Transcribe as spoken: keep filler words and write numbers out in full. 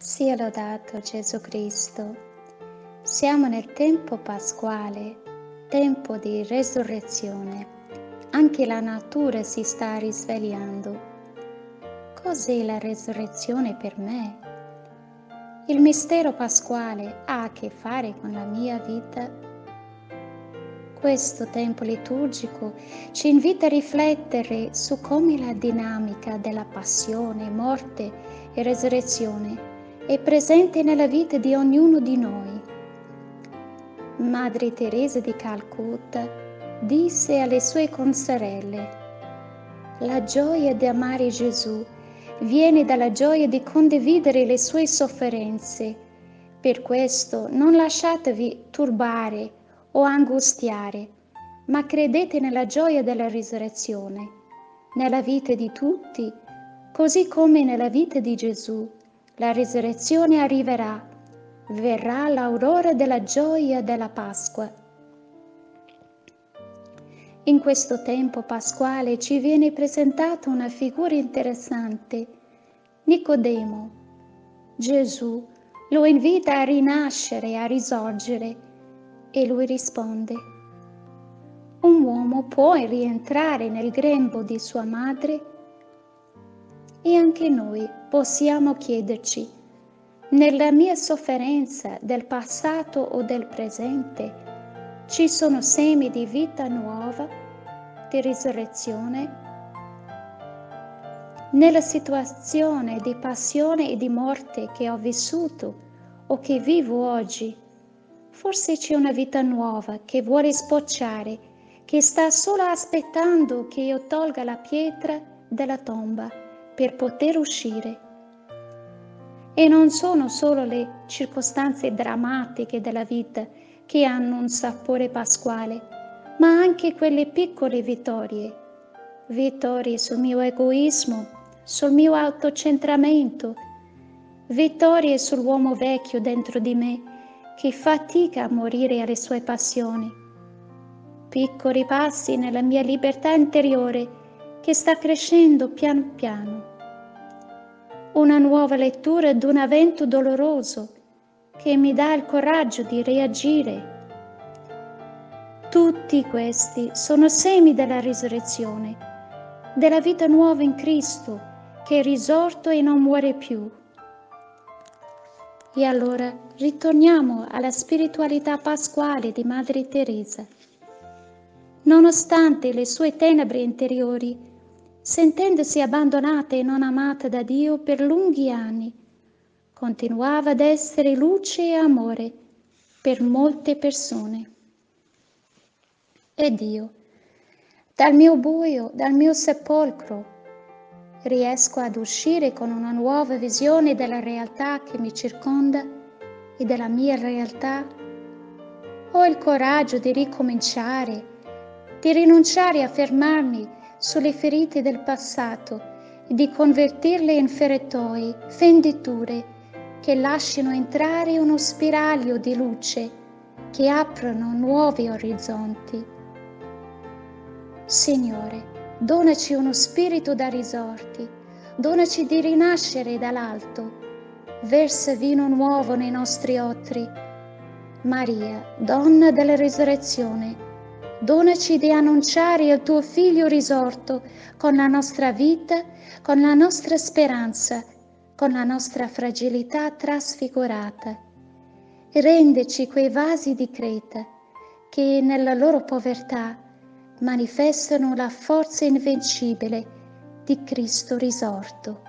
Sia lodato Gesù Cristo. Siamo nel tempo pasquale, tempo di resurrezione. Anche la natura si sta risvegliando. Cos'è la resurrezione per me? Il mistero pasquale ha a che fare con la mia vita? Questo tempo liturgico ci invita a riflettere su come la dinamica della passione, morte e resurrezione è presente nella vita di ognuno di noi. Madre Teresa di Calcutta disse alle sue consorelle: «La gioia di amare Gesù viene dalla gioia di condividere le sue sofferenze. Per questo non lasciatevi turbare o angustiare, ma credete nella gioia della risurrezione, nella vita di tutti, così come nella vita di Gesù. La risurrezione arriverà, verrà l'aurora della gioia della Pasqua». In questo tempo pasquale ci viene presentata una figura interessante, Nicodemo. Gesù lo invita a rinascere, a risorgere, e lui risponde: «Un uomo può rientrare nel grembo di sua madre?» E anche noi possiamo chiederci: nella mia sofferenza del passato o del presente ci sono semi di vita nuova, di risurrezione? Nella situazione di passione e di morte che ho vissuto o che vivo oggi, forse c'è una vita nuova che vuole sbocciare, che sta solo aspettando che io tolga la pietra dalla tomba per poter uscire. E non sono solo le circostanze drammatiche della vita che hanno un sapore pasquale, ma anche quelle piccole vittorie, vittorie sul mio egoismo, sul mio autocentramento, vittorie sull'uomo vecchio dentro di me che fatica a morire alle sue passioni, piccoli passi nella mia libertà interiore che sta crescendo piano piano, una nuova lettura di un evento doloroso che mi dà il coraggio di reagire. Tutti questi sono semi della risurrezione, della vita nuova in Cristo, che è risorto e non muore più. E allora ritorniamo alla spiritualità pasquale di Madre Teresa. Nonostante le sue tenebre interiori, sentendosi abbandonata e non amata da Dio per lunghi anni, continuava ad essere luce e amore per molte persone. Ed io, dal mio buio, dal mio sepolcro, riesco ad uscire con una nuova visione della realtà che mi circonda e della mia realtà. Ho il coraggio di ricominciare, di rinunciare a fermarmi sulle ferite del passato e di convertirle in ferretoi, fenditure, che lasciano entrare uno spiraglio di luce, che aprono nuovi orizzonti. Signore, donaci uno spirito da risorti, donaci di rinascere dall'alto, versa vino nuovo nei nostri ottri. Maria, donna della risurrezione, donaci di annunciare il tuo Figlio risorto con la nostra vita, con la nostra speranza, con la nostra fragilità trasfigurata. Rendeci quei vasi di creta che nella loro povertà manifestano la forza invincibile di Cristo risorto.